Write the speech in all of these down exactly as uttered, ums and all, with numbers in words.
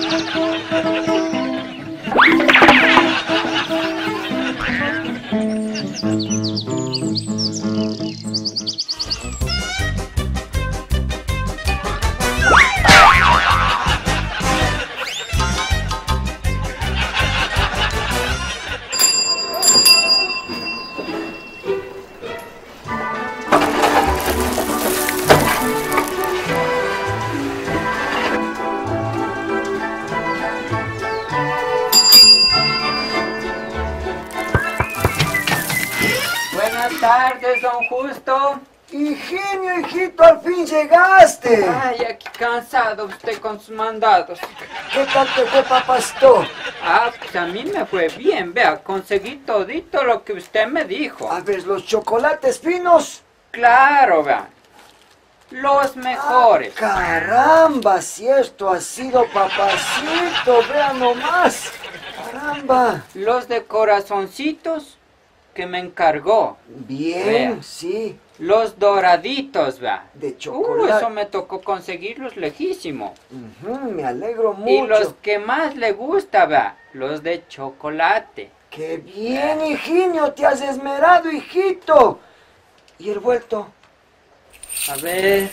Buenas tardes, don Justo. Higinio, hijito, al fin llegaste. Ay, aquí cansado usted con sus mandados. ¿Qué tal te fue, papastó? Ah, pues a mí me fue bien, vea, conseguí todito lo que usted me dijo. A ver, los chocolates finos. Claro, vea, los mejores. Ah, caramba, si esto ha sido, papacito, vea nomás. Caramba. Los de corazoncitos que me encargó. Bien, Vea. sí. Los doraditos, vea. De chocolate. Uh, eso me tocó conseguirlos lejísimo. Uh-huh, me alegro mucho. Y los que más le gusta, vea, los de chocolate. ¡Qué bien, Higinio! Te has esmerado, hijito. ¿Y el vuelto? A ver...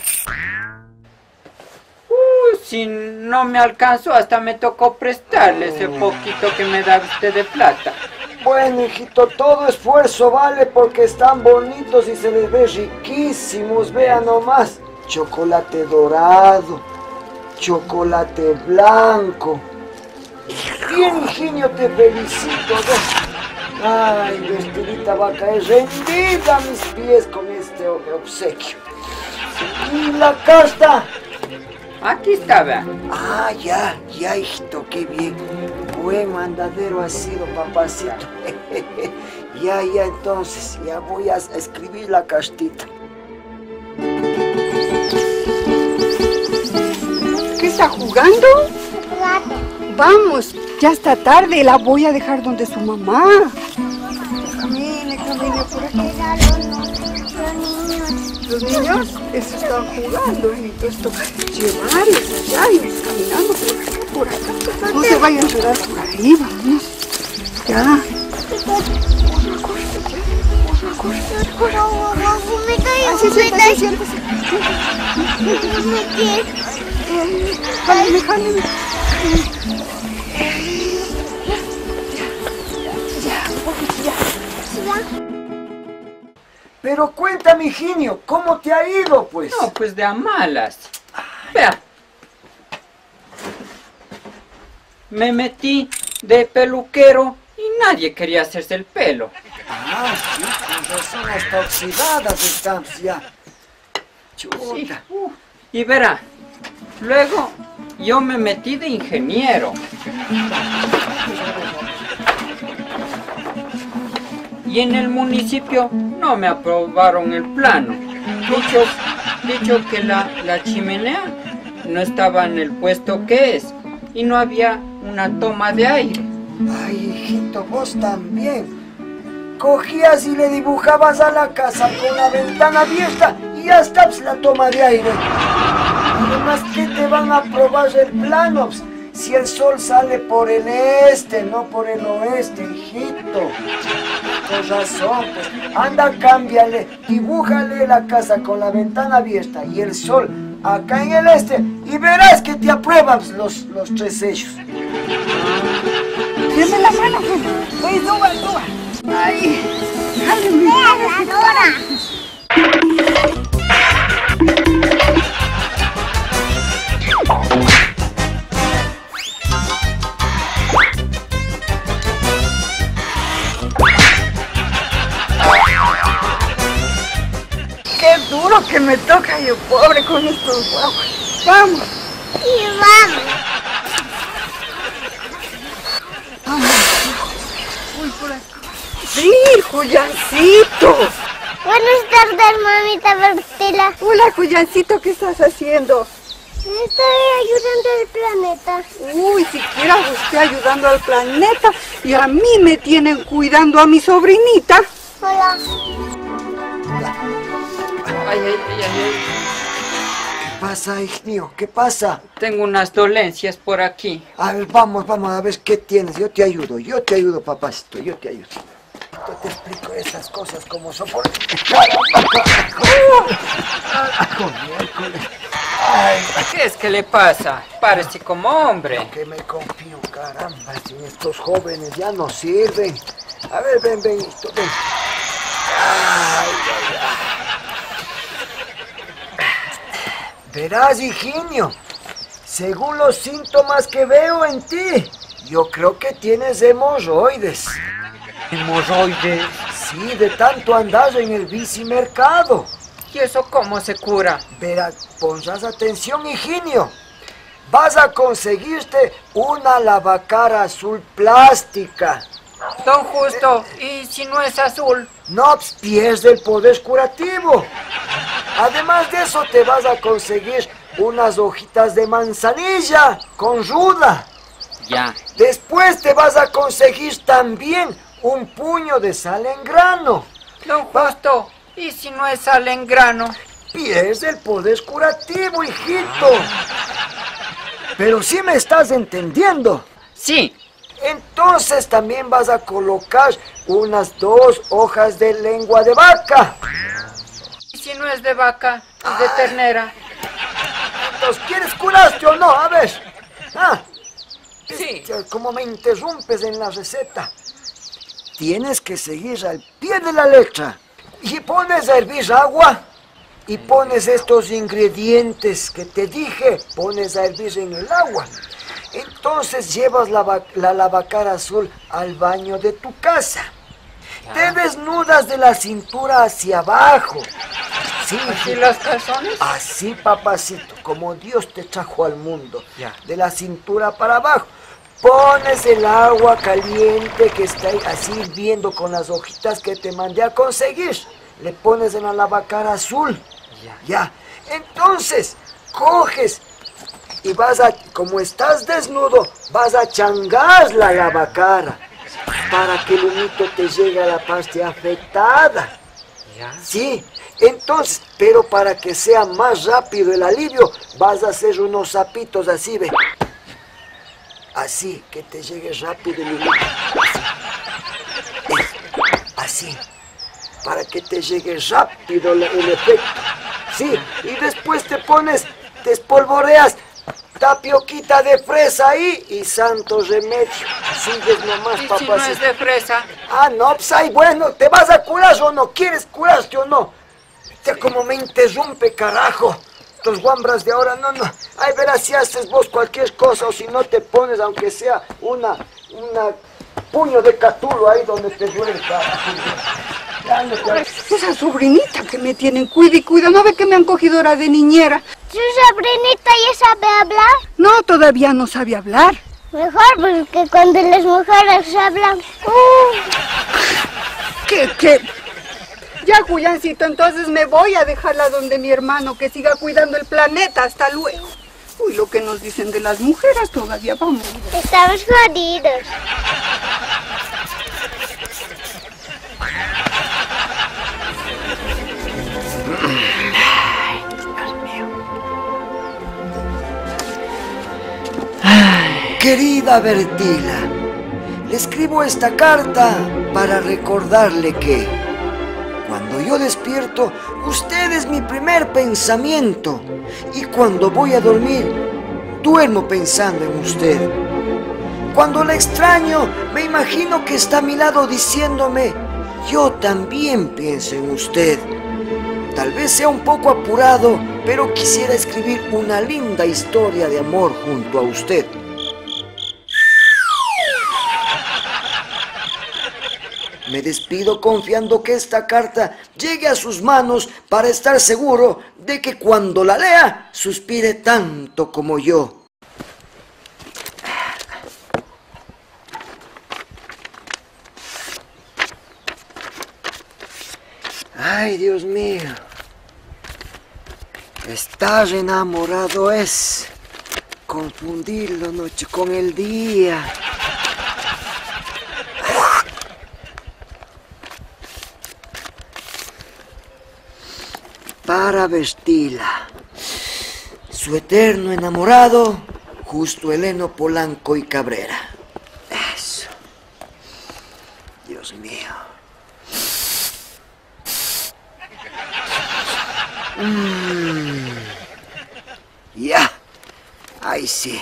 Uh, si no me alcanzó, hasta me tocó prestarle ese poquito que me da usted de plata. Bueno, hijito, todo esfuerzo vale porque están bonitos y se les ve riquísimos. Vean nomás. Chocolate dorado, chocolate blanco. Bien, Higinio, te felicito. ¿No? Ay, vestidita va a caer rendida a mis pies con este obsequio. Y la casta. Aquí está, vea. Ah, ya, ya, hijito, qué bien. Buen mandadero ha sido, papacito. Ya, ya, entonces, ya voy a escribir la castita. ¿Qué está jugando? Vamos, ya está tarde, la voy a dejar donde su mamá. Camine, camine por aquí. Los niños, eso están jugando, hijito, esto, llevarles allá y caminando por acá, por acá. No se vayan a llorar por ahí, vamos. Ya. Una cosa, una cosa. Así, siéntese, siéntese. Jáleme, jáleme. Ya, un poquito, ya. Pero cuéntame, Higinio, ¿cómo te ha ido, pues? No, pues de a malas. Vea. Me metí de peluquero y nadie quería hacerse el pelo. Ah, sí, con razón, hasta oxidadas estamos ya. Chuta. Sí. Uh, y verá, luego yo me metí de ingeniero. Y en el municipio no me aprobaron el plano. Dicho, dicho que la, la chimenea no estaba en el puesto que es y no había una toma de aire. Ay, hijito, vos también. Cogías y le dibujabas a la casa con la ventana abierta y ya está pues, la toma de aire. Además, ¿qué te van a aprobar el plano? Si el sol sale por el este, no por el oeste, hijito. Con razón, pues. Anda, cámbiale, dibújale la casa con la ventana abierta y el sol acá en el este y verás que te aprueban los, los tres sellos. Deme la mano, voy, suba, suba. Ay, jáleme. Qué duro que me toca yo, pobre, con estos guaguas. Vamos. Sí, vamos. Vamos. Uy, por aquí. Sí, Juliancito. Buenas tardes, mamita Bertela. Hola, Juliancito, ¿qué estás haciendo? Estoy ayudando al planeta. Uy, siquiera usted ayudando al planeta y a mí me tienen cuidando a mi sobrinita. Hola. Ay, ay, ay, ay, ay. ¿Qué pasa, hijo? ¿Qué pasa? Tengo unas dolencias por aquí. A ver, vamos, vamos a ver qué tienes. Yo te ayudo, yo te ayudo, papacito, yo te ayudo. Yo te explico esas cosas como son por... ¿Qué es que le pasa? Parece como hombre. Que me confío, caramba, si estos jóvenes ya no sirven. A ver, ven, ven, esto, ven. Ay, ay, ay. Verás, Higinio, según los síntomas que veo en ti, yo creo que tienes hemorroides. ¿Hemorroides? Sí, de tanto andar en el bicimercado. ¿Y eso cómo se cura? Verás, pondrás atención, Higinio. Vas a conseguirte una lavacara azul plástica. Don Justo, ¿y si no es azul? No pierde el poder curativo. Además de eso, te vas a conseguir unas hojitas de manzanilla con ruda. Ya. Después te vas a conseguir también un puño de sal en grano. Don Justo, ¿y si no es sal en grano? Pierde el poder curativo, hijito. Pero sí me estás entendiendo. Sí. Entonces también vas a colocar unas dos hojas de lengua de vaca. ¿Y si no es de vaca, es de ternera? Entonces, ¿quieres curarte o no? A ver. Ah, Sí. como me interrumpes en la receta. Tienes que seguir al pie de la letra. Y pones a hervir agua. Y pones estos ingredientes que te dije. Pones a hervir en el agua. Entonces llevas la, la lavacara azul al baño de tu casa. Ya. Te desnudas de la cintura hacia abajo. Sí, ¿Así los calzones? Así, papacito, como Dios te trajo al mundo. Ya. De la cintura para abajo. Pones el agua caliente que está ahí, así hirviendo con las hojitas que te mandé a conseguir. Le pones en la lavacara azul. Ya. Ya. Entonces, coges... Y vas a, como estás desnudo, vas a changar la lavacara para que el humito te llegue a la parte afectada. ¿Ya? Sí, entonces, pero para que sea más rápido el alivio, vas a hacer unos zapitos así, ve. Así, que te llegue rápido el humito. Así. Así. Para que te llegue rápido el, el efecto. Sí, y después te pones, te espolvoreas tapioquita de fresa ahí y santo remedio. Sigues nomás, ¿Y papá. si no es de fresa? Ah, no, pues ahí, bueno, ¿te vas a curar o no? ¿Quieres curarte o no? Ya como me interrumpe, carajo. Los guambras de ahora, no, no. Ahí verás si haces vos cualquier cosa o si no te pones, aunque sea una, una puño de catulo ahí donde te duele, carajo. Esa sobrinita que me tienen, cuida y cuida, ¿no ve que me han cogido ahora de niñera? ¿Su sobrinita ya sabe hablar? No, todavía no sabe hablar. Mejor, porque cuando las mujeres hablan... Uh. ¿Qué, qué? Ya, Juliancito, entonces me voy a dejarla donde mi hermano, que siga cuidando el planeta. Hasta luego. Uy, lo que nos dicen de las mujeres todavía vamos. Estamos jodidos. Querida Bertila, le escribo esta carta para recordarle que cuando yo despierto, usted es mi primer pensamiento y cuando voy a dormir, duermo pensando en usted. Cuando la extraño, me imagino que está a mi lado diciéndome, yo también pienso en usted. Tal vez sea un poco apurado, pero quisiera escribir una linda historia de amor junto a usted. Me despido confiando que esta carta llegue a sus manos para estar seguro de que cuando la lea, suspire tanto como yo. Ay, Dios mío. Estar enamorado es confundir la noche con el día. Para Bertila. Su eterno enamorado, Justo Heleno Polanco y Cabrera. Eso. Dios mío. Mm. Ya. Ahí sí.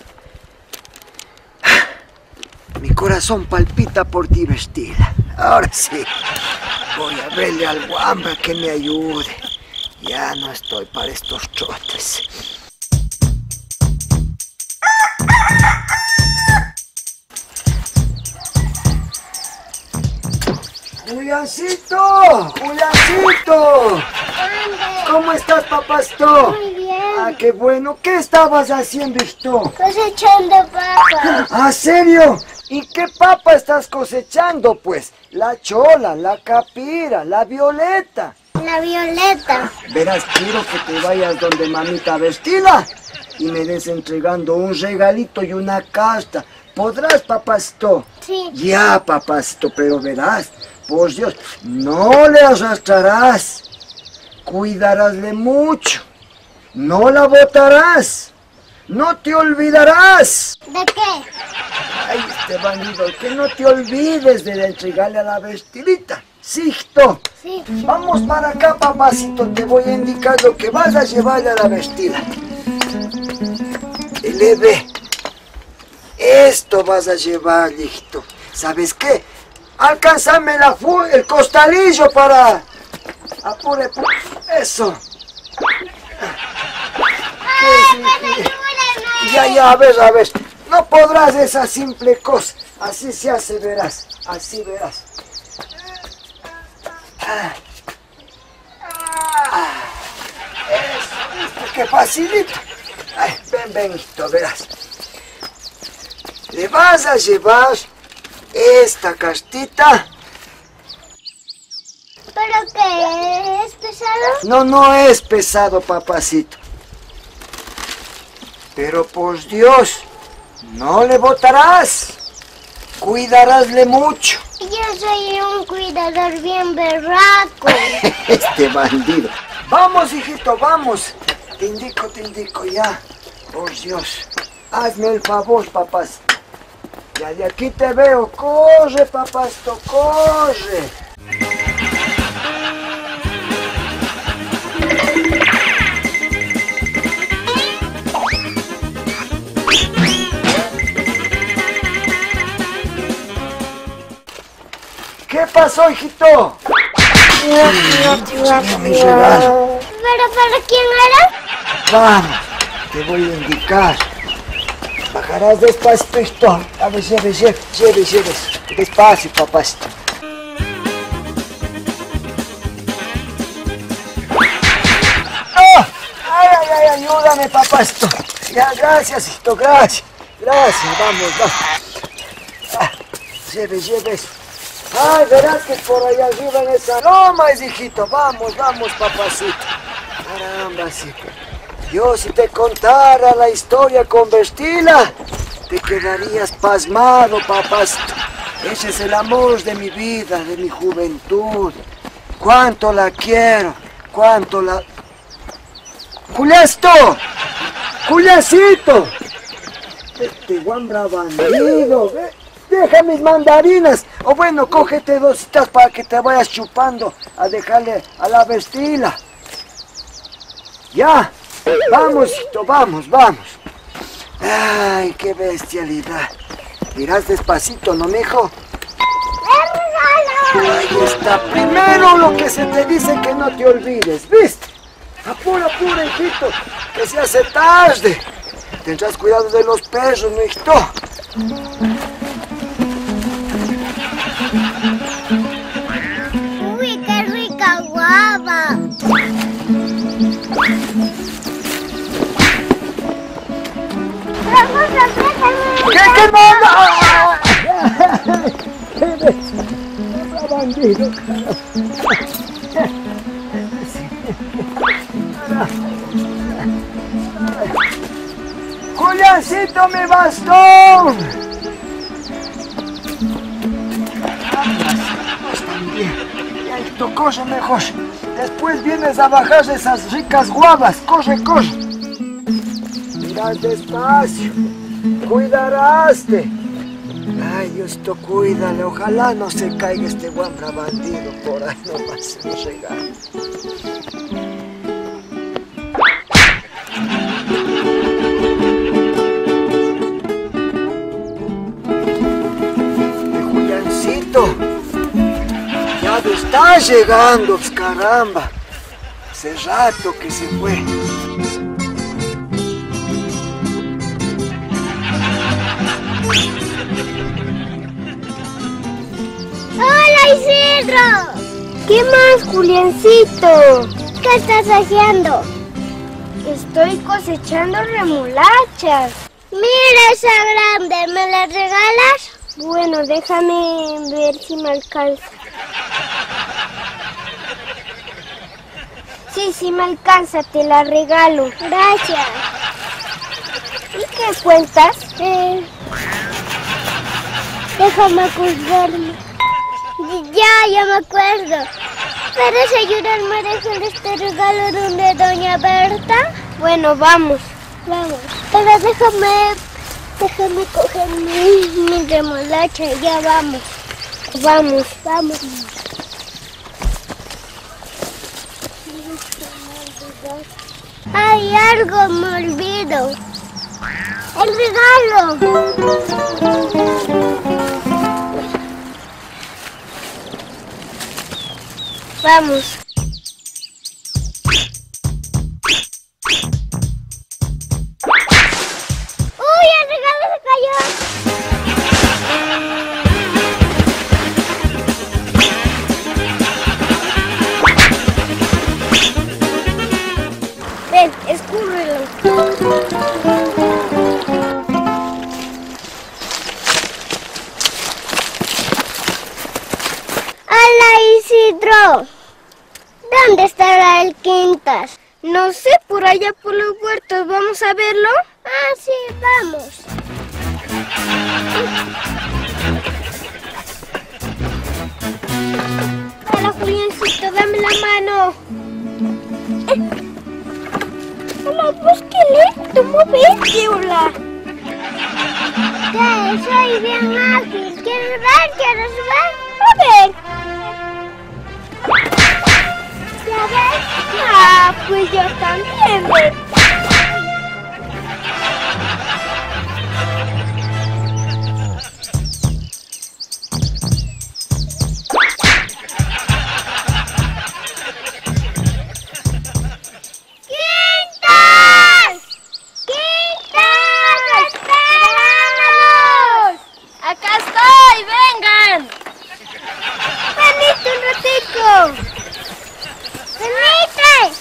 Mi corazón palpita por ti, Vestila. Ahora sí. Voy a verle al guambra que me ayude. Ya no estoy para estos trotes. Juliancito, Juliancito. ¿Cómo estás, papasto? Muy bien. Ah, qué bueno. ¿Qué estabas haciendo esto? Cosechando papas. ¿Ah, serio? ¿Y qué papa estás cosechando, pues? La chola, la capira, la violeta. La violeta. Verás, quiero que te vayas donde mamita Vestila y me des entregando un regalito y una casta. ¿Podrás, papasto? Sí. Ya, papasto, pero verás, por Dios, no le arrastrarás. Cuidarásle mucho. No la botarás. No te olvidarás. ¿De qué? Ay, este bandido, que no te olvides de entregarle a la Vestilita. ¿Cierto? Sí. Vamos para acá, papacito, te voy a indicar lo que vas a llevarle a la Vestila. Eleve. Esto vas a llevar, hijito. ¿Sabes qué? Alcánzame la fu el costalillo para... Apure, apure. Eso. Ay, pues ayúdame. Ya, ya, a ver, a ver. No podrás esa simple cosa. Así se hace, verás. Así verás. Ah. Ah. Eso, ¿viste? Que facilito. Ay, ven, ven, hijito, verás. Le vas a llevar esta castita. ¿Pero qué? ¿Es pesado? No, no es pesado, papacito. Pero por Dios, no le botarás. Cuidarásle mucho. Yo soy un cuidador bien berraco. Este bandido. Vamos, hijito, vamos. Te indico, te indico, ya. Por Dios. Hazme el favor, papás. Ya de aquí te veo. Corre, papasto, corre. ¿Qué pasó, hijito? Dios mío, mi regalo. ¿Pero para quién era? Vamos, te voy a indicar. Bajarás despacito. A ver, lleve, lleve, lleve, lleve. Despacio, papacito. ¡Oh! ¡Ay, ay, ay! Ayúdame, papacito. Ya, gracias, hijito, gracias. Gracias, vamos, vamos. Ah, lleve, lleve eso. Ay, verás que por allá arriba en esa loma es, hijito. Vamos, vamos, papacito. Caramba, sí. Yo si te contara la historia con Vestila, te quedarías pasmado, papacito. Ese es el amor de mi vida, de mi juventud. Cuánto la quiero, cuánto la... ¡Juliasto! ¡Juliacito! Este guambra bandido, ¿ve? Deja mis mandarinas. O bueno, cógete dositas para que te vayas chupando a dejarle a la Vestila. Ya. Vamos, hijito, vamos, vamos. Ay, qué bestialidad. Irás despacito, ¿no, mijo? Ahí está. Primero lo que se te dice que no te olvides, ¿viste? Apura, apura, hijito, que se hace tarde. Tendrás cuidado de los perros, ¿no, hijito? Uy, qué rica guava. Vamos a ver. ¿Qué, qué manda? ¡Qué bandido! ¡Juliancito, mi bastón! Pues también. Ya, hijito, corre mejor. Después vienes a bajar esas ricas guavas. Corre, corre. Irás despacio. Cuidarás de. Ay, Diosito, cuídale. Ojalá no se caiga este guambra bandido por ahí nomás se nos regala. Juliancito, ya no está llegando, pues, caramba. Hace rato que se fue. ¡Hola, Isidro! ¿Qué más, Juliancito? ¿Qué estás haciendo? Estoy cosechando remolachas. Mira esa grande, ¿me la regalas? Bueno, déjame ver si me alcanza. Sí, sí me alcanza, te la regalo. Gracias. ¿Y qué cuentas? Eh, déjame acordarme. Ya, ya me acuerdo. ¿Puedes ayudarme a dejar este regalo donde doña Berta? Bueno, vamos. Vamos. Pero déjame, déjame coger mi, mi remolacha. Ya vamos. Vamos. Vamos. Hay algo, me olvido. El regalo. Vamos. ¡Uy, el regalo se cayó! Ven, escúrrelo. ¡Hola, Isidro! ¿Dónde estará el Quintas? No sé, por allá por los huertos. ¿Vamos a verlo? Ah, sí, vamos. Hola, Juliancito, dame la mano. Eh. Hola, pues qué lento, movete, hola. ¿Qué? Soy bien ágil. ¿Quieres ver? ¿Quieres ver? A ver. ¿Ya ves? Ah, pues yo también, ¿ves? ¡Acá estoy! ¡Vengan! ¡Venite un ratico! ¡Venite!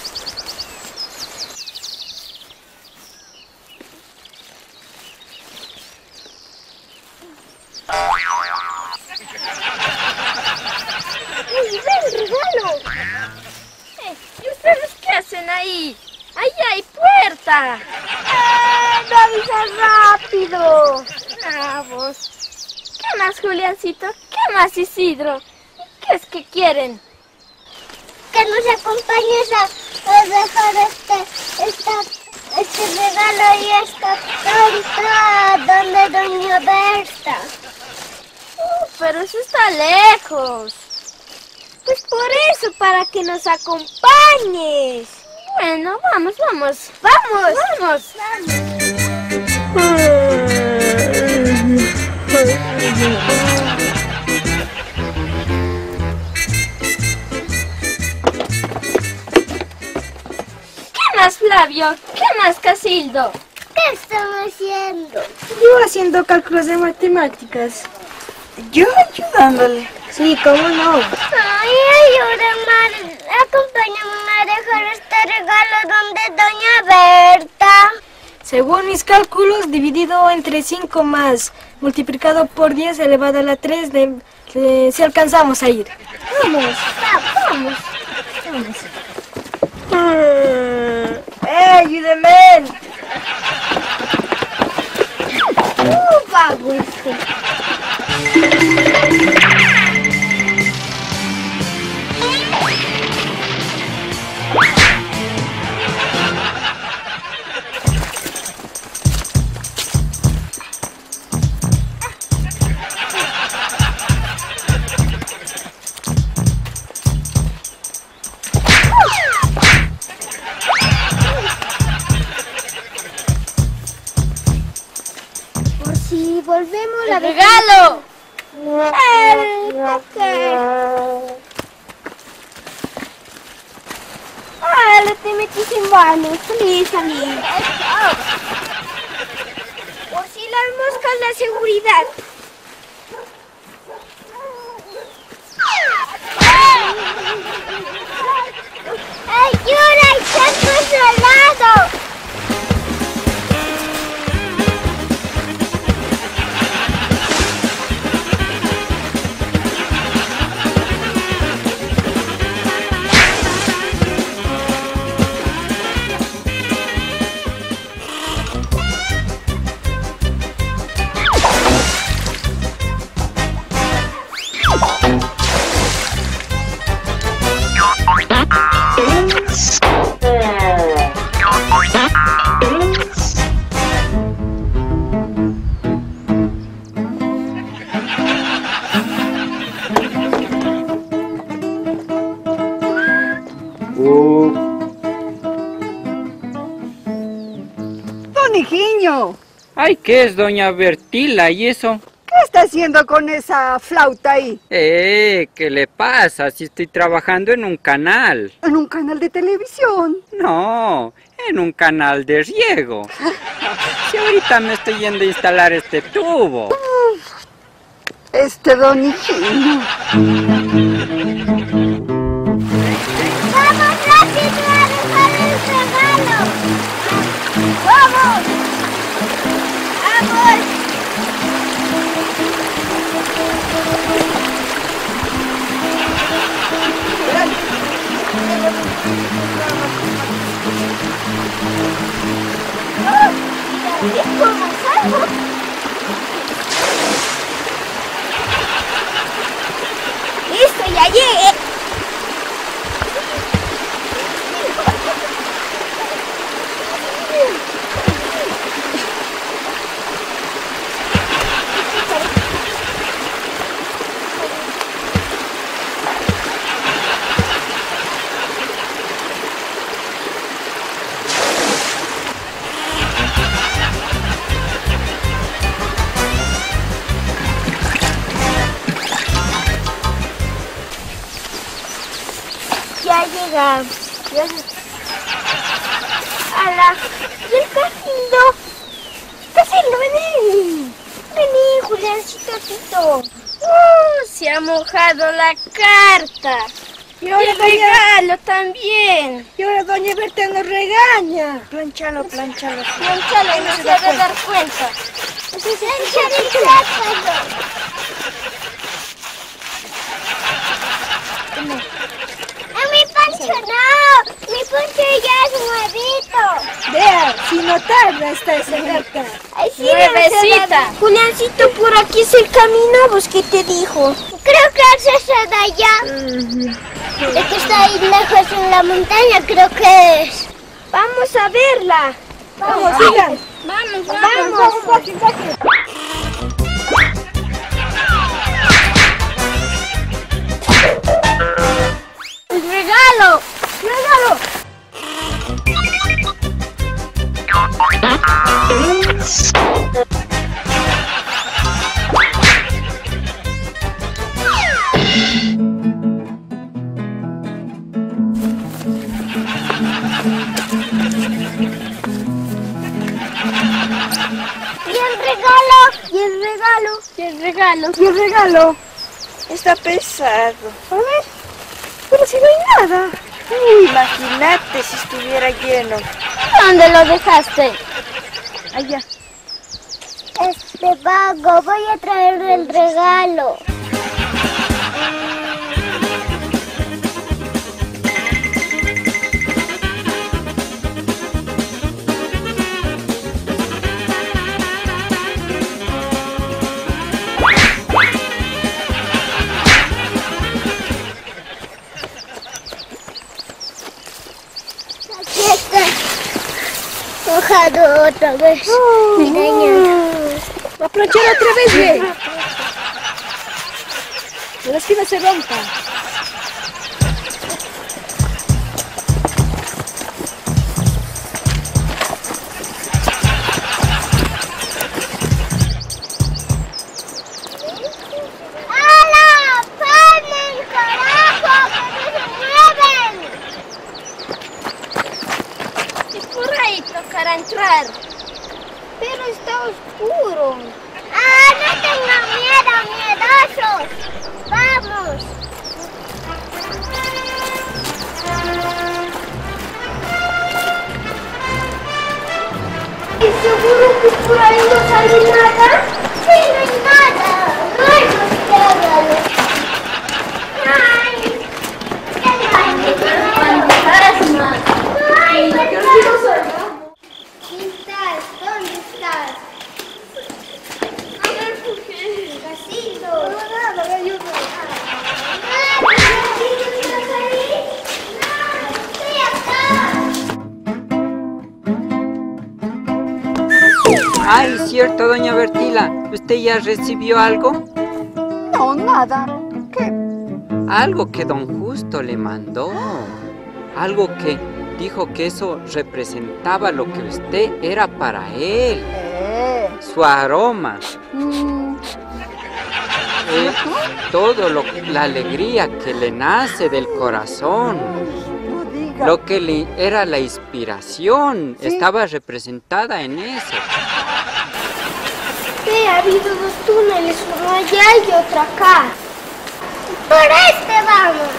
¡Uy, ven, regalo! Eh, ¿y ustedes qué hacen ahí? ¡Ahí hay puerta! ¡Eh, no avisas rápido! Ah, vos. ¿Qué más, Juliancito? ¿Qué más, Isidro? ¿Qué es que quieren? Que nos acompañes a, a dejar este, esta, este regalo y esta torta donde doña Berta. Uh, pero eso está lejos. Pues por eso, para que nos acompañes. Bueno, vamos, vamos. ¡Vamos! ¡Vamos! ¿Qué más, Flavio? ¿Qué más, Casildo? ¿Qué están haciendo? Yo haciendo cálculos de matemáticas. Yo ayudándole. Sí, ¿cómo no? Ay, ayúdame, acompáñame a dejar este regalo donde doña Berta. Según mis cálculos, dividido entre cinco más multiplicado por diez elevado a la tres, de, de, si alcanzamos a ir. Vamos, vamos, vamos. ¡Eh, ayúdeme! Uh, vago este. volvemos a ver. ¡Regalo! Ah, lo te metiste en baño. Salí, salí. Por si las moscas, la seguridad. ¡Ayuda! ¡Está controlado! Don Higinio, Ay, ¿qué es, doña Bertila? ¿Y eso? ¿qué está haciendo con esa flauta ahí? Eh, ¿qué le pasa? Si estoy trabajando en un canal. ¿En un canal de televisión? No, en un canal de riego. Si ahorita me estoy yendo a instalar este tubo. Este Don Higinio. ¡Vamos rápido a dejar el regalo! ¡Vamos! ¡Vamos! ¡Oh! ¿Cómo salgo? ¡Listo, ya llegué! Ya llegamos. Ya llegamos. ¡Hala! ¿Y el casino? ¡Casino, vení! Vení, Juliancito, Tito. ¡Uh! Se ha mojado la carta. Y ahora, Y el regalo también. y ahora doña Berta nos regaña. Planchalo, planchalo. Planchalo y no se debe dar cuenta. ¡A mi Pancho no! ¡Mi Pancho ya es nuevito! Vea, si no tarda está esa gata. Ay, sí, Nuevecita. Juliancito, por aquí es el camino, ¿vos qué te dijo? Creo que es esa de allá. Es que está ahí lejos en la montaña, creo que es. Vamos a verla. Vamos, sigan. Vamos, Vamos, vamos. bajen, bajen. ¡El regalo! ¡Regalo! ¿Y el regalo? ¿Y el regalo? ¿Y el regalo? ¿Y el regalo? Está pesado. A ver, pero si no hay nada. Uy, imagínate si estuviera lleno. ¿Dónde lo dejaste? Allá. Este vago, voy a traerle el regalo. Aquí está. Mojado otra vez. Engañando. Va a planchar otra vez, ve. Pero es que no se rompa. Por ahí tocará entrar. Pero está oscuro. ¡Ah, no tengan miedo, miedosos! ¡Vamos! ¿Y seguro que por ahí no sale nada? Sí, no hay nada. ¡Rayos, qué hágalo! ¡Ay! ¡Qué ¡Fantasma! ¡Ay, fantasma! ¿Dónde estás? ¿Dónde estás? A ver, ¿por qué? Casito. No, nada, me ayuda. ¿Estás ahí? No, estoy acá. Ay, cierto, doña Bertila. ¿Usted ya recibió algo? No, nada. ¿Qué? Algo que don Justo le mandó. Algo que dijo que eso representaba lo que usted era para él. Eh. Su aroma. Mm, Eh, todo lo, la alegría que le nace del corazón. no diga. Lo que le era la inspiración. Sí. Estaba representada en eso. Sí, ha habido dos túneles, uno allá y otro acá. Por este vamos.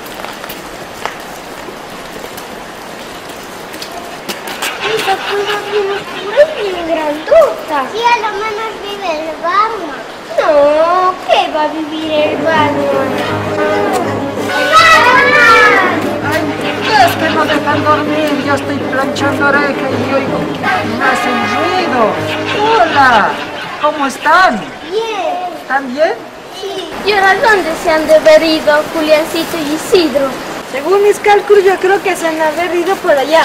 Esa cosa bien oscura y bien grandota. Sí, a lo menos vive el Batman. No, ¿qué va a vivir el Batman? ¡Batman! Es que no dejan dormir, yo estoy planchando oreja y oigo que me hacen ruido. Hola, ¿cómo están? Bien. ¿Están bien? Sí. ¿Y ahora dónde se han de haber ido Juliancito y Isidro? Según mis cálculos, yo creo que se han de haber ido por allá.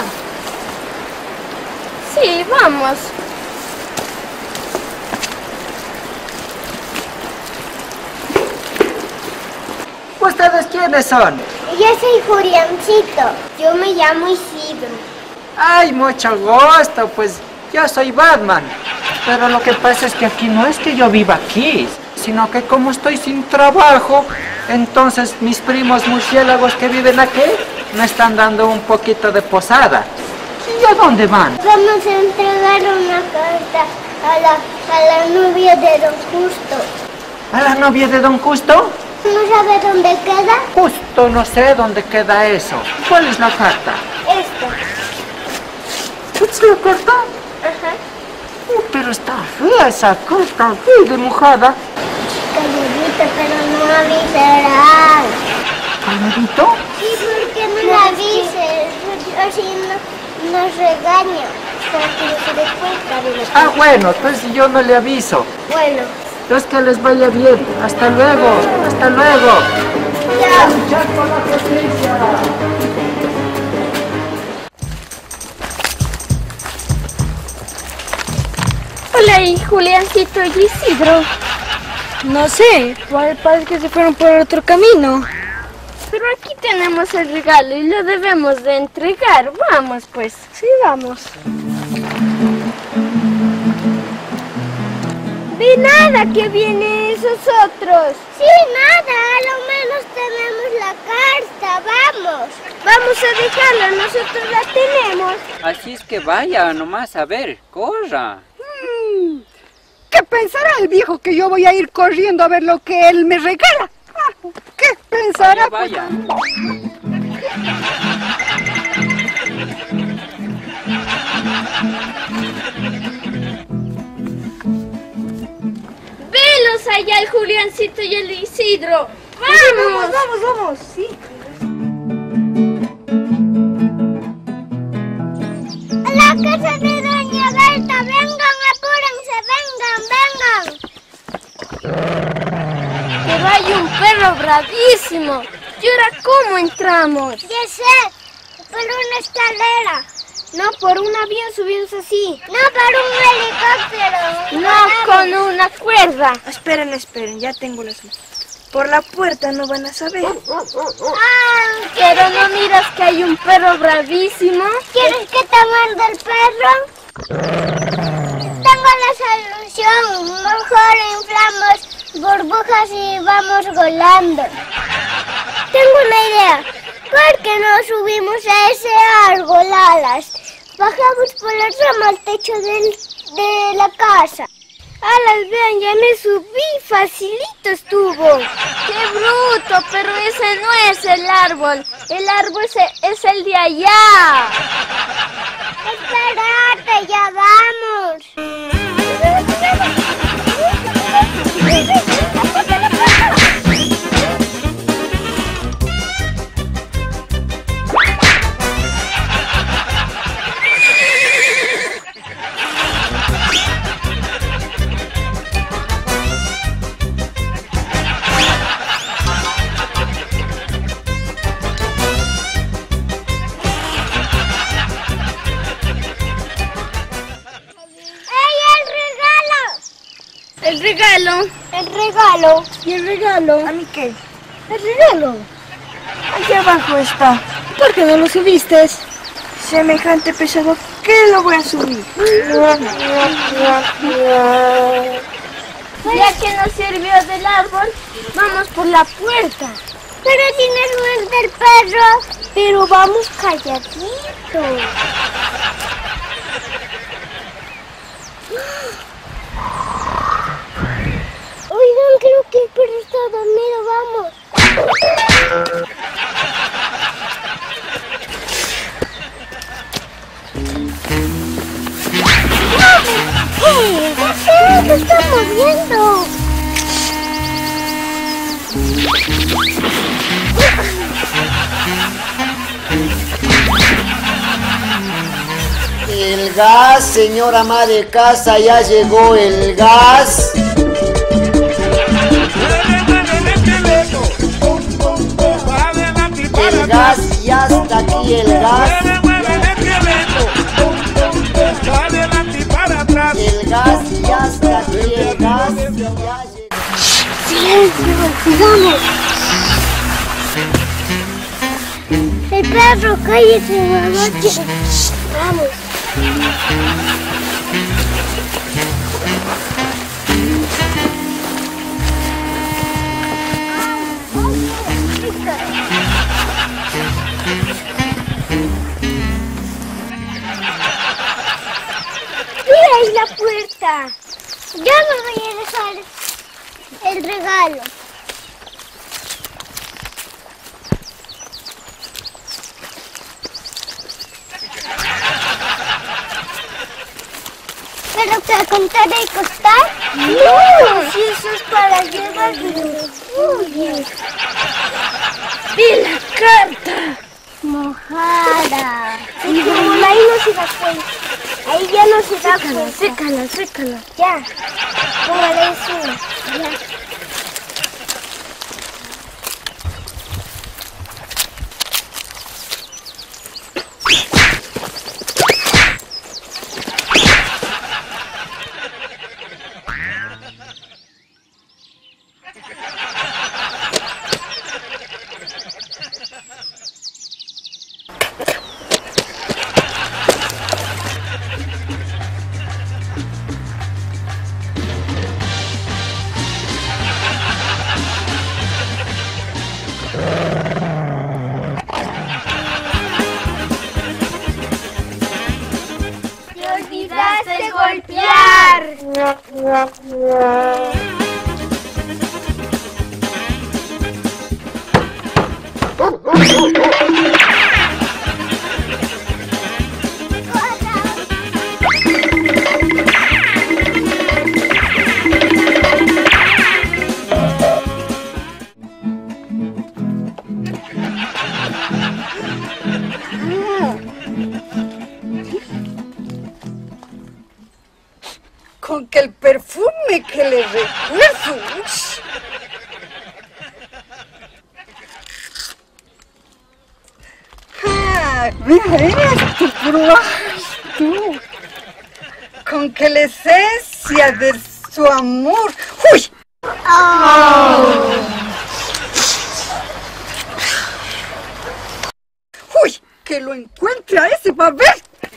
Sí, vamos. ¿Ustedes quiénes son? Yo soy Juliancito. Yo me llamo Isidro. Ay, mucho gusto, pues yo soy Batman. Pero lo que pasa es que aquí no es que yo viva aquí, sino que como estoy sin trabajo, entonces mis primos murciélagos que viven aquí me están dando un poquito de posada. ¿Y a dónde van? Vamos a entregar una carta a la, a la novia de Don Justo. ¿A la novia de Don Justo? ¿No sabe dónde queda? Justo no sé dónde queda eso. ¿Cuál es la carta? Esto. ¿Es la carta? Ajá. Uh, pero está fea esa carta, fea de mojada. Calladita, pero no avisarás. ¿Calladito? Sí, porque no la avises. Así no, nos regaña. Para que no se dé cuenta de lo que... Ah, bueno, entonces yo no le aviso. Bueno. Entonces que les vaya bien. Hasta luego, hasta luego. Ya. ¡Luchar por la justicia! Hola, y Juliancito y Isidro. No sé, pa- parece que se fueron por otro camino. Pero aquí tenemos el regalo y lo debemos de entregar. Vamos, pues. Sí, vamos. Vi nada que vienen esos otros. Sí, nada, a lo menos tenemos la carta, vamos. Vamos a dejarla, nosotros la tenemos. Así es que vaya nomás a ver, corra. ¿Qué pensará el viejo que yo voy a ir corriendo a ver lo que él me regala? Ah, ¿qué pensará? Vaya, vaya. ¡Velos allá el Juliancito y el Isidro! Vamos, ¡Vamos! vamos, vamos, sí. A la casa de Doña Berta, vengan, apúrense, vengan, vengan. Pero hay un perro bravísimo. ¿Y ahora cómo entramos? Ya sé, por una escalera. No, por un avión subimos así. No, por un helicóptero. No, con una cuerda. Esperen, esperen, ya tengo la solución. Por la puerta no van a saber. Ah, Pero no miras que hay un perro bravísimo. ¿quieres que te muerda el perro? Tengo la solución. Mejor inflamos burbujas y vamos volando. Tengo una idea. ¿Por qué no subimos a ese árbol alas? bajamos por la rama al techo del, de la casa. Alas, vean, ya me subí, facilito estuvo. ¡Qué bruto! Pero ese no es el árbol. El árbol es, es el de allá. Espérate, ya vamos. El regalo. El regalo. ¿Y el regalo? ¿A mí qué? El regalo. Allá abajo está. ¿Por qué no lo subiste? Semejante pesado, ¿qué lo voy a subir? Ya que nos sirvió del árbol, vamos por la puerta. Pero tienes muerte el perro. Pero vamos calladitos. Oigan, creo que el perro está dormido, vamos. ¡Eh! ¡No sé! ¡Se está moviendo! El gas, señora ama de casa, ya llegó el gas. El gas, ya está aquí el gas. El gas, ya está aquí el gas. ¡Silencio! ¡Cuidamos! El perro, cállese, mamá. Vamos. Mira ahí la puerta. Ya me voy a dejar el regalo. ¿Pero te contaré y costar? No, si eso es para llevarlo. Uy. ¡Vi la carta! Mojada. Y como ahí no se da cuenta. Ahí ya no se da cuenta. Sécala, sécala. Ya. Póngale encima. Ya. ¡Te olvidaste golpear! Con que el perfume que le recuerdo. Ah, mira esto, pero ay, tú. Con que la esencia de su amor. ¡Uy! Oh. ¡Uy! Que lo encuentre a ese, va a ver.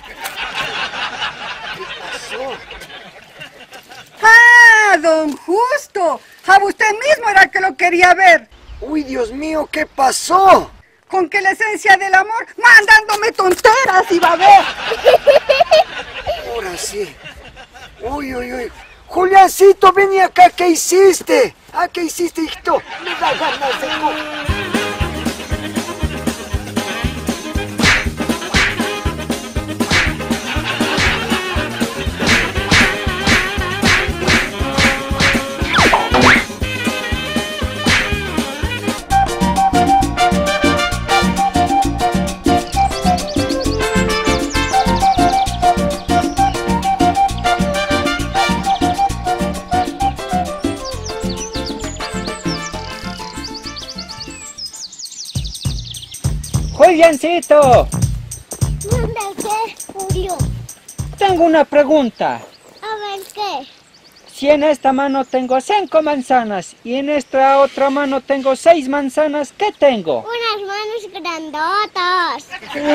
¡Ah, don Justo! A usted mismo era el que lo quería ver. Uy, Dios mío, ¿qué pasó? con que la esencia del amor, mandándome tonteras y va a ver. Ahora sí. Uy, uy, uy. Juliancito, ven acá, ¿qué hiciste? Ah, ¿qué hiciste, hijito? Me da ganas de comer. Juliancito, ¿Dónde qué, Julio? tengo una pregunta. A ver, ¿qué? Si en esta mano tengo cinco manzanas y en esta otra mano tengo seis manzanas, ¿qué tengo? Unas manos grandotas.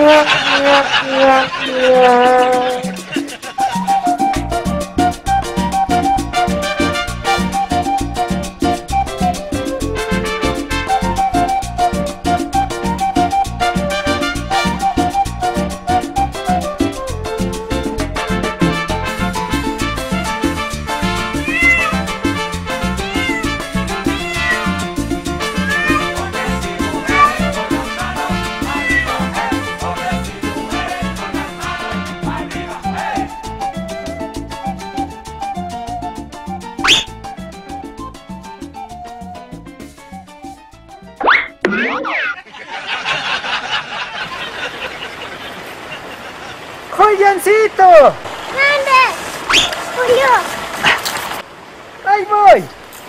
¡Juliancito! ¿Dónde? Julio. ¡Ahí voy!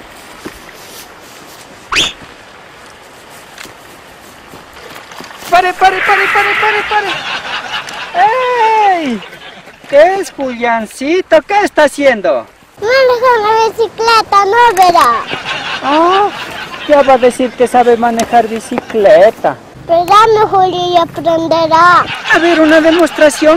¡Pare, pare, pare, pare, pare, pare! ¡Ey! ¿Qué es, Juliancito? ¿Qué está haciendo? Maneja una bicicleta, no verá. Oh, ya va a decir que sabe manejar bicicleta. Pero dame, Julio, y aprenderá. A ver, una demostración.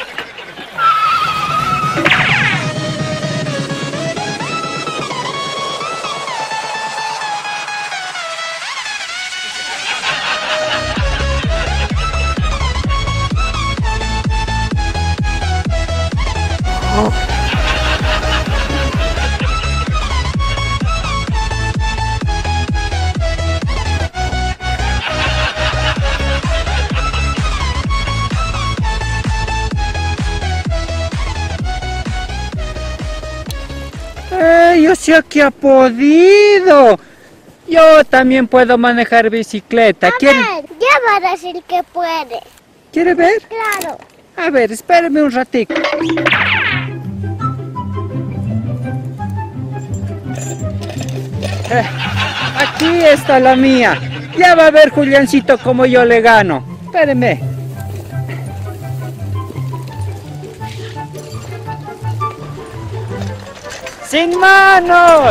¡Ey! O sea que ha podido. Yo también puedo manejar bicicleta. A ¿Quiere, ver, ya va a decir que puede. ¿Quiere ver? Claro. A ver, espéreme un ratito. Eh, aquí está la mía. Ya va a ver, Juliancito, cómo yo le gano. Espéreme. ¡Sin manos!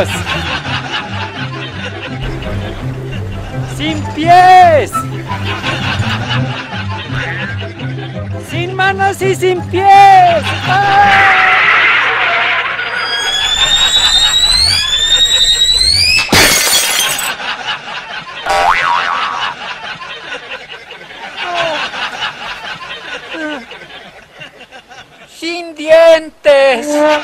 ¡Sin pies! ¡Sin manos y sin pies! ¡Ah! ¡Sin dientes!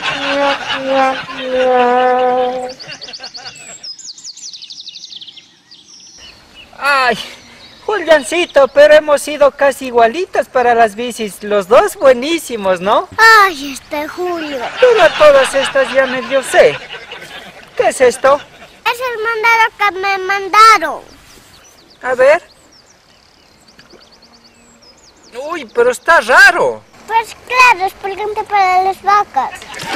¡Ay! Juliancito, pero hemos sido casi igualitos para las bicis. Los dos buenísimos, ¿no? Ay, este Julio. Pero a todas estas ya me dio sé. ¿Qué es esto? Es el mandado que me mandaron. A ver. Uy, pero está raro. Pues claro, es pregunta para las vacas.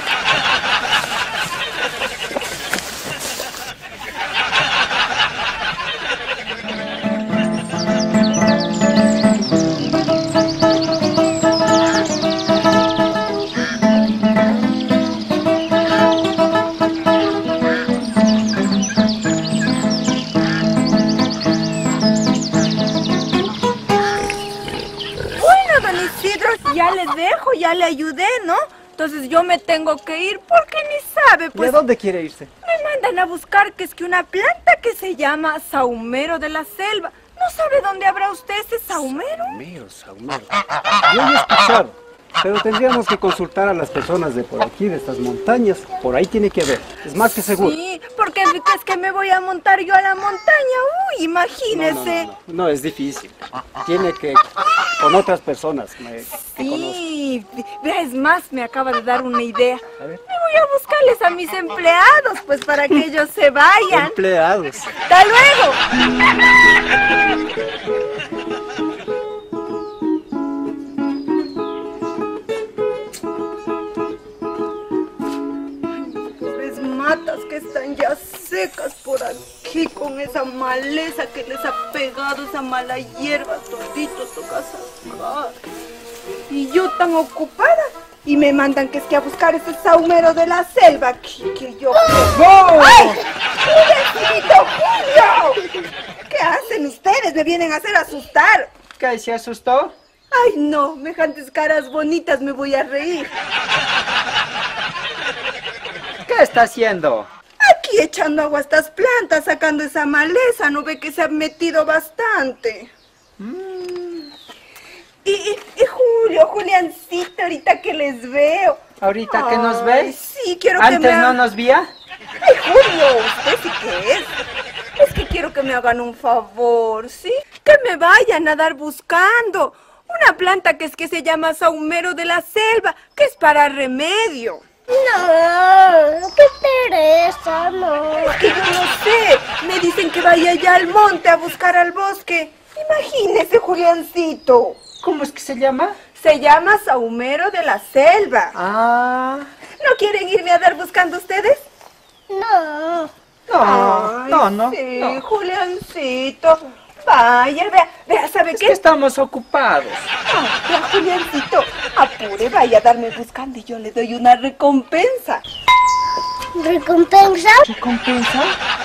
Ya le dejo, ya le ayudé, ¿no? Entonces yo me tengo que ir porque ni sabe, pues... ¿Y a dónde quiere irse? Me mandan a buscar que es que una planta que se llama saumero de la selva. ¿No sabe dónde habrá usted ese saumero? Saumero, saumero. Yo lo he escuchado, pero tendríamos que consultar a las personas de por aquí, de estas montañas. Por ahí tiene que haber, es más que seguro. Sí, porque es que me voy a montar yo a la montaña. Uy, imagínese. No, no, no, no, es difícil. Tiene que con otras personas me, que Sí, vea, es más, me acaba de dar una idea. A ver. Me voy a buscarles a mis empleados, pues para que ellos se vayan. Empleados. ¡Hasta luego! Pobres matas que están ya secas por aquí con esa maleza que les ha pegado, esa mala hierba, toditos toca sacar. Y yo tan ocupada, y me mandan que es que a buscar ese saumero de la selva, que, que yo... ¡No! ¡Ay! ¡Juliancito, Julio! ¿Qué hacen ustedes? Me vienen a hacer asustar. ¿Qué, se asustó? Ay, no, mejantes caras bonitas, me voy a reír. ¿Qué está haciendo? Aquí echando agua a estas plantas, sacando esa maleza, ¿no ve que se ha metido bastante? Mm. Y, y, y Julio, Juliancito, ahorita que les veo. ¿Ahorita que nos Ay, ves? Sí, quiero que me... ¿Antes no nos vía? Ay, Julio, ¿usted sí qué es? Es que quiero que me hagan un favor, ¿sí? Que me vayan a dar buscando una planta que es que se llama saumero de la selva, que es para remedio. No, qué pereza, no. Es que yo no sé. Me dicen que vaya allá al monte a buscar al bosque. Imagínese, Juliancito. ¿Cómo es que se llama? Se llama saumero de la selva. Ah, ¿No quieren irme a dar buscando ustedes? No. no, Ay, no, no. Sí, no. Juliancito. Vaya, vea, vea, ¿sabe Es qué? que estamos ocupados. Ah, vea, Juliancito, apure, vaya a darme buscando y yo le doy una recompensa. ¿Recompensa? ¿Recompensa?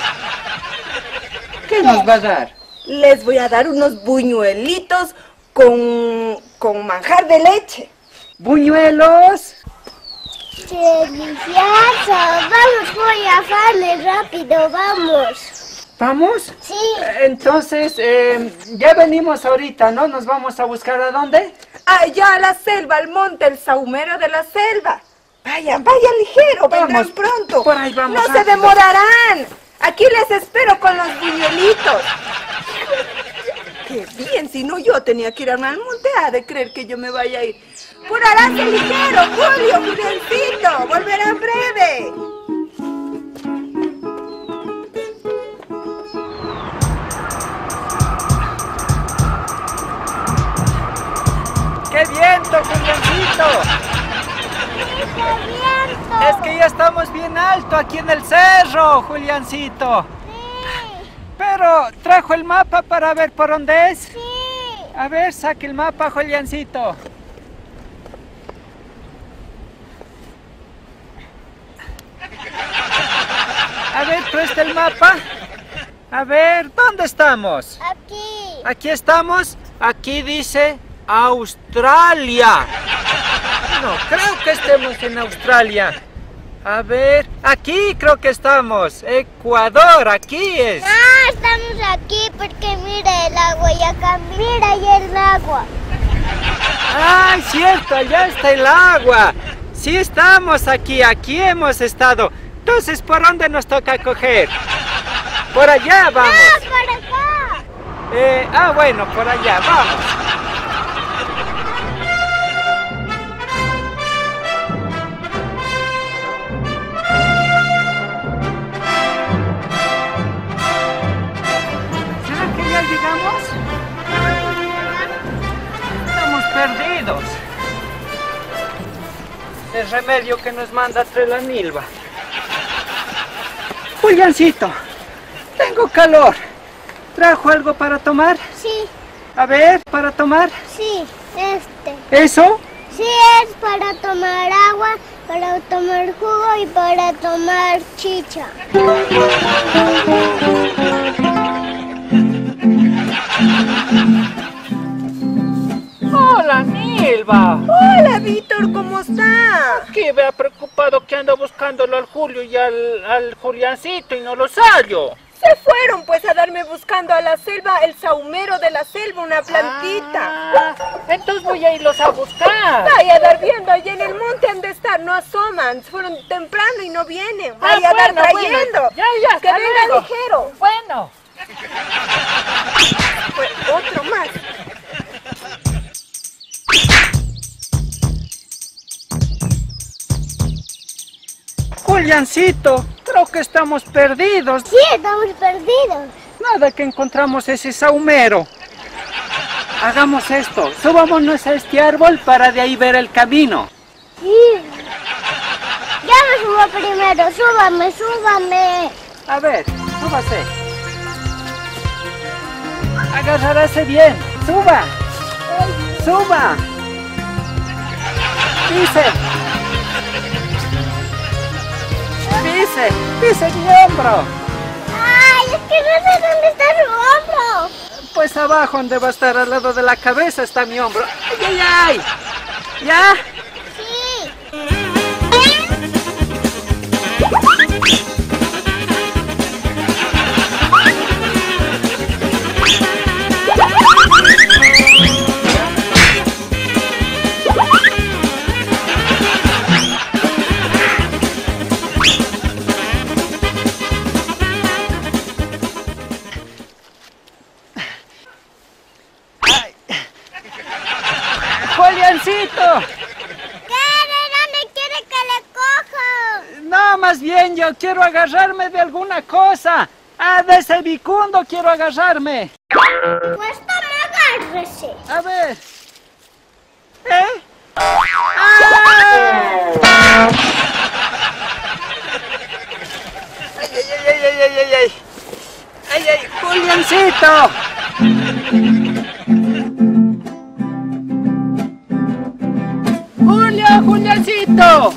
¿Qué nos va a dar? Les voy a dar unos buñuelitos con, con manjar de leche. ¿Buñuelos? ¡Qué delicioso! Vamos, voy a afanes, rápido, vamos. ¿Vamos? Sí. Eh, Entonces, eh, ya venimos ahorita, ¿no? ¿Nos vamos a buscar a dónde? Allá a la selva, al monte, el saumero de la selva. Vayan, vayan ligero, vendrán Vamos, pronto. por ahí vamos, No se rápido. demorarán. Aquí les espero con los buñuelitos. Qué bien, si no yo tenía que ir al monte, ha de creer que yo me vaya a ir. ¡Apuraránse ligero, Julio, Juliancito! ¡Volverán breve! ¡Qué viento, Juliancito! ¡Qué viento! Es que ya estamos bien alto aquí en el cerro, Juliancito. Sí, Pero, ¿trajo el mapa para ver por dónde es? sí. A ver, saque el mapa, Juliancito. A ver, presta el mapa. A ver, ¿dónde estamos? Aquí. Aquí estamos. Aquí dice Australia. No, creo que estemos en Australia. A ver, aquí creo que estamos. Ecuador, aquí es. Ah, estamos aquí porque mira el agua y acá mira ahí el agua. ¡Ay, cierto! Allá está el agua. Sí estamos aquí, aquí hemos estado. Entonces, ¿por dónde nos toca coger? Por allá vamos. ¡Ah, por acá! Eh, ah, bueno, por allá, vamos. ¿Será que ya llegamos? Estamos perdidos. El remedio que nos manda Trelanilva. Juliancito, tengo calor. ¿Trajo algo para tomar? Sí, A ver, para tomar. sí, este. ¿Eso? Sí, es para tomar agua, para tomar jugo y para tomar chicha. Hola, Nilva. Hola, Víctor, ¿cómo está? Aquí vea preocupado que ando buscándolo al Julio y al, al Juliancito y no los hallo. Se fueron pues a darme buscando a la selva, el saumero de la selva, una plantita. Ah, entonces voy a irlos a buscar. Vaya a dar viendo, allí en el monte han de estar, no asoman. Fueron temprano y no vienen. Vaya Ah, a dar bueno, trayendo. bueno. Ya, ya, que hasta venga luego. ligero. Bueno. Pues otro más. Juliancito, creo que estamos perdidos. Sí, estamos perdidos. Nada que encontramos ese saumero. Hagamos esto, subámonos a este árbol para de ahí ver el camino. Sí. Ya me subo primero, súbame, súbame. A ver, súbase. Agarrarse bien, suba, suba. Pise. Pise, pise mi hombro. Ay, es que no sé dónde está su hombro. Pues abajo, donde va a estar al lado de la cabeza, está mi hombro. ¡Ay, ay, ay! ¿Ya? Sí. ¡Juliancito! ¿Qué? ¿De dónde quiere que le coja? No, más bien yo quiero agarrarme de alguna cosa. Ah, de ese bicundo quiero agarrarme. Pues toma, agárrese. A ver. ¿Eh? ¡Ah! ¡Ay, ay, ay, ay, ay, ay, ay! ¡Ay, ay, Juliancito! ¡Julia, Juliancito!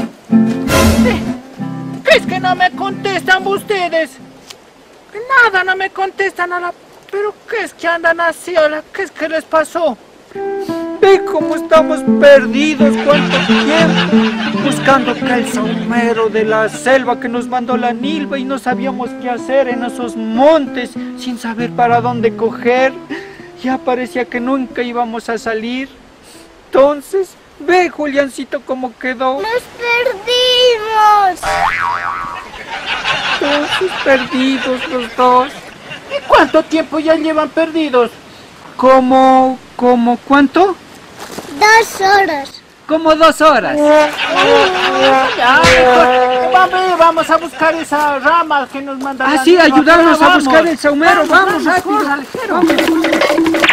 ¿Qué es que no me contestan ustedes? Nada, no me contestan a la... ¿Pero qué es que andan así? Hola, ¿qué es que les pasó? Ve cómo estamos perdidos, cuánto tiempo buscando acá el saumero de la selva que nos mandó la Nilva y no sabíamos qué hacer en esos montes sin saber para dónde coger. Ya parecía que nunca íbamos a salir. Entonces, ve, Juliancito, cómo quedó. ¡Nos perdimos! Entonces, perdidos los dos. ¿Y cuánto tiempo ya llevan perdidos? ¿Cómo, cómo, cuánto? Dos horas. Como dos horas. Ya, mejor, vamos, vamos a buscar esa rama que nos mandan. Ah, sí, ayudarnos a Vamos. buscar el saumero. Vamos, Vamos, vamos, rápido. corra, ligero. Vamos.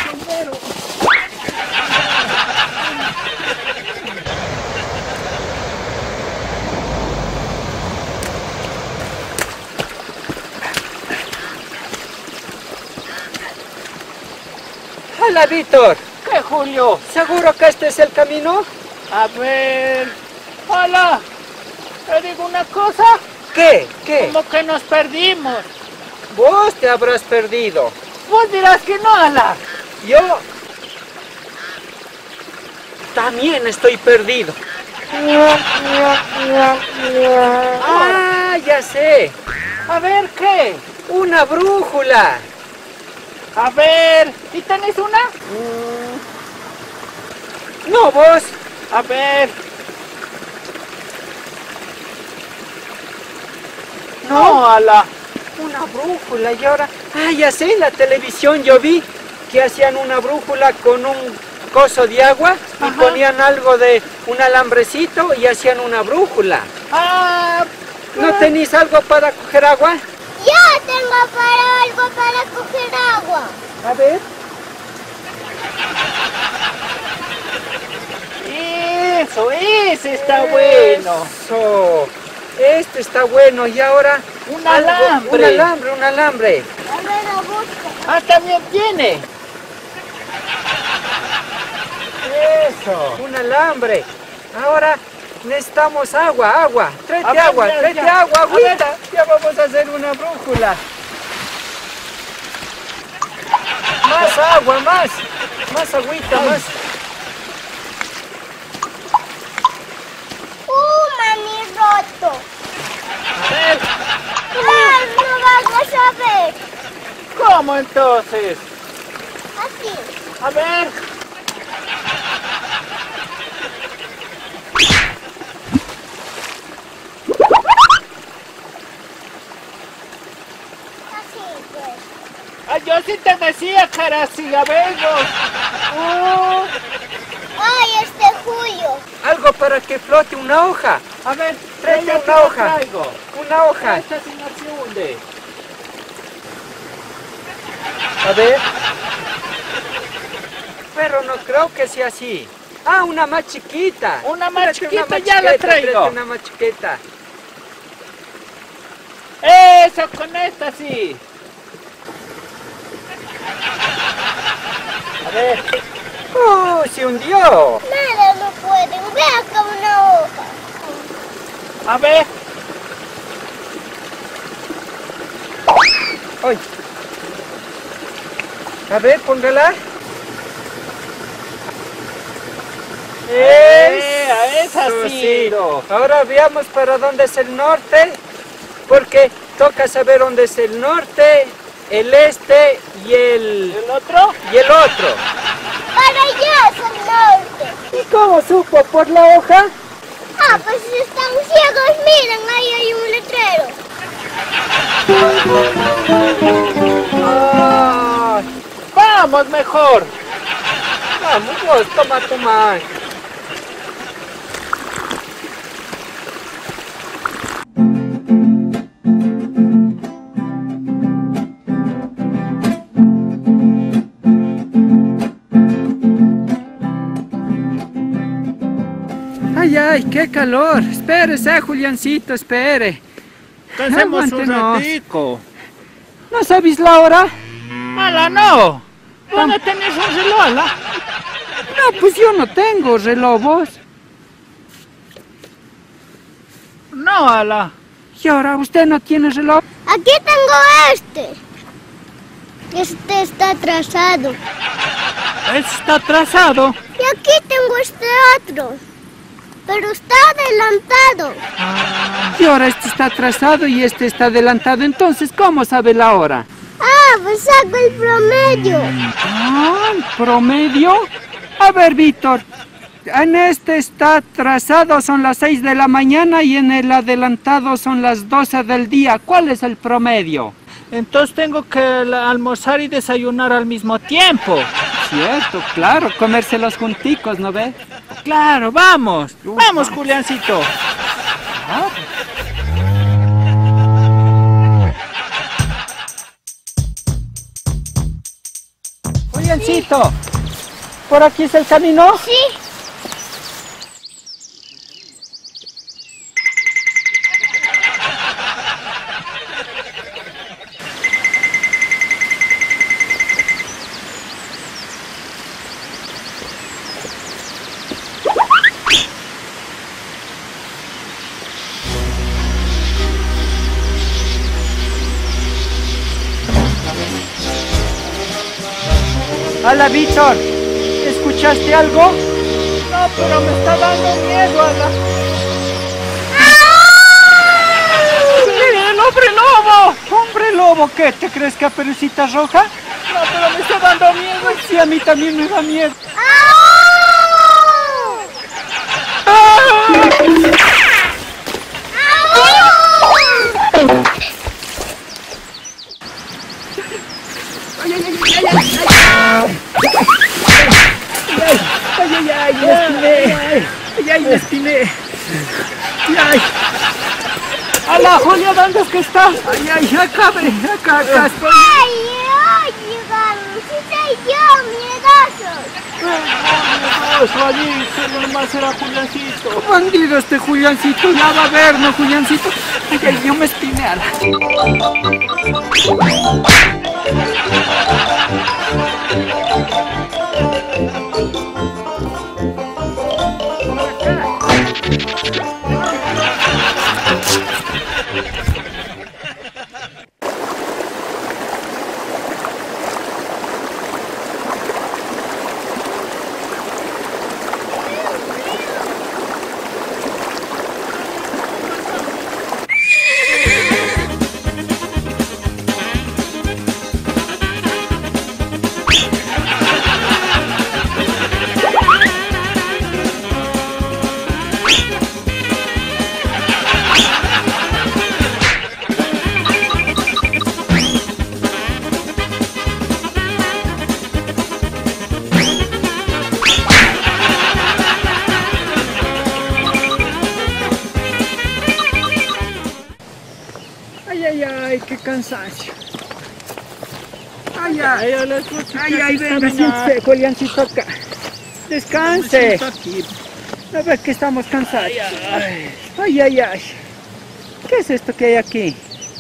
Hola, Víctor. ¿Qué, Julio? ¿Seguro que este es el camino? A ver... Hola. ¿Te digo una cosa? ¿Qué? ¿Qué? Como que nos perdimos. Vos te habrás perdido. Vos dirás que no, Ala. Yo también estoy perdido. Ah, ya sé. A ver, ¿qué? Una brújula. A ver, ¿y tenés una? No, vos. A ver. No, Ala. Una brújula y ahora... Ah, ya sé, en la televisión yo vi que hacían una brújula con un coso de agua y Ajá. ponían algo de un alambrecito y hacían una brújula. Ah, ¿No tenéis algo para coger agua? Yo tengo para algo para coger agua. A ver. eso, ese está bueno. Eso. Este está bueno y ahora... Un algo- alambre. Un alambre, un alambre. A ver, lo busco. Ah, también tiene. Eso, un alambre. Ahora necesitamos agua, agua. Tráete A ver, agua, ya, tráete ya. agua, A ver. agüita. Ya vamos a hacer una brújula. Más agua, más. Más agüita, Ay. más. ¡Uh, mami roto! A ver. ¡Ah, no va a ¿Cómo entonces? Así. A ver. Así, pues. Ah, yo sí te decía que era así, a ver. Uh, Ay, este Julio. Algo para que flote una hoja. A ver, tráeme yo te una lo hoja. traigo. Una hoja. Esta sí no se hunde. A ver. Pero no creo que sea así. Ah, una más chiquita. Una más Tráete chiquita, ya la traigo. tráete Una más chiquita. Eso, con esta sí. A ver. ¡Uh! ¡Se hundió! Nada, no pueden. Ve acá una hoja. A ver. ¡Ay! A ver, póngala. Eh, es así. Sí. Ahora veamos para dónde es el norte, porque toca saber dónde es el norte, el este y el... ¿El otro? y el otro. Para allá es el norte. ¿Y cómo supo? ¿Por la hoja? Ah, pues si están ciegos, miren, ahí hay un letrero. Ah, Vamos mejor. vamos, vos, toma tu mano. Ay, ay, qué calor. Espérese, Juliancito, espere. Hacemos un Aguántenos. ratico. ¿No sabes la hora? ¡Hala, no! ¿Dónde tenés un reloj, ala? No, pues yo no tengo reloj, vos. No, ala. ¿Y ahora usted no tiene reloj? Aquí tengo este. Este está atrasado. Este está atrasado. Y aquí tengo este otro. Pero está adelantado. Y ahora este está atrasado y este está adelantado. Entonces, ¿cómo sabe la hora? Ah, pues saco el promedio. Ah, ¿promedio? A ver, Víctor. En este está atrasado, son las seis de la mañana y en el adelantado son las doce del día. ¿Cuál es el promedio? Entonces tengo que almorzar y desayunar al mismo tiempo. Cierto, claro, comérselos junticos, ¿no ves? Claro, vamos. Vamos, Juliancito. Juliancito, ¿por aquí es el camino? Sí. Hola, Víctor. ¿Escuchaste algo? No, pero me está dando miedo, ala. ¡Mire, el hombre lobo! ¿Hombre lobo qué? ¿Te crees Caperucita Roja? No, pero me está dando miedo. Sí, a mí también me da miedo. ¡Ay, ay, ay! ¡Me espiné! ¡Ay, ay, me espiné! ¡Ay, ay! ¡Hala, Julia, ¿dónde es que estás? ¡Ay, ay, acá, ve, acá, acá estoy! ¡Ay, ay, llegaron! ¡Sí soy yo, miedosos! Eso allí, solo nomás era Juliancito. ¡Bandido este Juliancito! ¡Ya va a ver, no, Juliancito! ¡Ay, ay, yo me espiné! ¡Ala! Ay, qué cansancio. Ay, ay, Ay, ay, ay, ay, venga, siéntese, Juliancito, acá. Descanse. Aquí. A ver que estamos cansados. Ay, ay. Ay, ay, ay. ¿Qué es esto que hay aquí?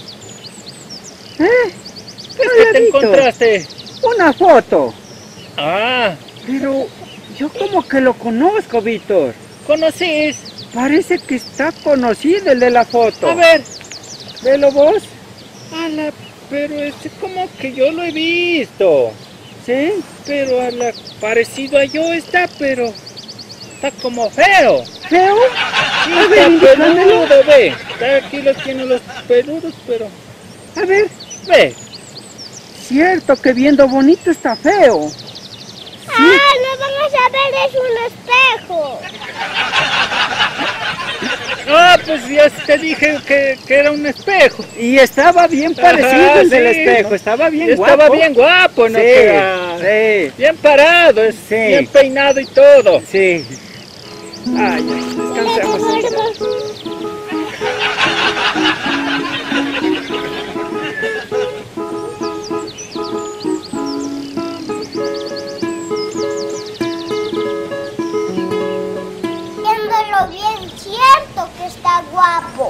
¿Eh? ¿Qué es que te Lavito. encontraste? Una foto. Ah, Pero yo como que lo conozco, Víctor. ¿conocís? Parece que está conocido el de la foto. A ver. ¿Velo vos? Ala, pero este como que yo lo he visto. ¿Sí? Pero a la, parecido a yo está, pero está como feo. ¿Feo? Sí, A ver, está indícamelo. peludo, ve. Está aquí los tiene los peludos, pero A ver. ve. Cierto que viendo bonito está feo. Ah, no vamos a ver, es un espejo. Ah, pues ya te dije que, que era un espejo. Y estaba bien parecido Ajá, el del sí, espejo. ¿no? Estaba bien Estaba guapo. bien guapo, ¿no? Sí, Era sí, bien parado, es Sí. bien peinado y todo. sí. Ay, ay, descansemos. Viéndolo bien, cierto que está guapo.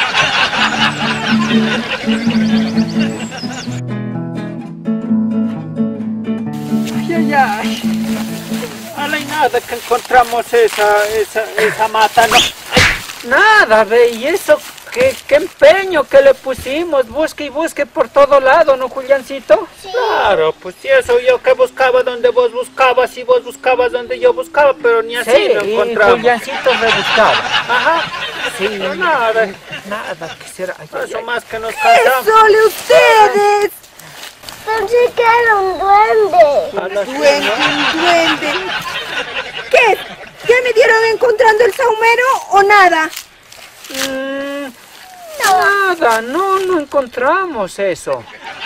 Ay, ay, ay. Ala, y nada que encontramos esa, esa, esa mata, ¿no? Nada, ve, y eso, qué, qué empeño que le pusimos, busque y busque por todo lado, ¿no, Juliancito? Claro, pues sí, eso yo que buscaba donde vos buscabas y vos buscabas donde yo buscaba, pero ni así Sí, lo y encontramos. Juliancito rebuscaba. Ajá, Sí, pero nada, nada, ¿qué será? Ay, ay, eso ay. más que nos cansamos. ¡Sole ustedes! Pensé que era un duende. A las- Duende, un duende. ¿Qué? ¿Ya me dieron encontrando el saumero o nada? Mm, Nada, no, no encontramos eso.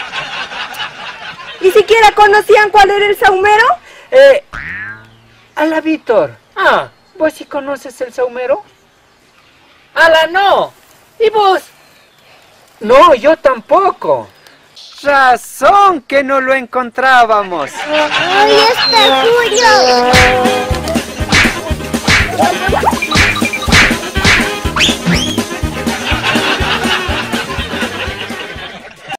¿Y siquiera conocían cuál era el saumero? Eh, ala, Víctor, Ah, ¿vos sí conoces el saumero? Ala, no. ¿Y vos? No, yo tampoco. Razón que no lo encontrábamos. ¡Ay, está tuyo!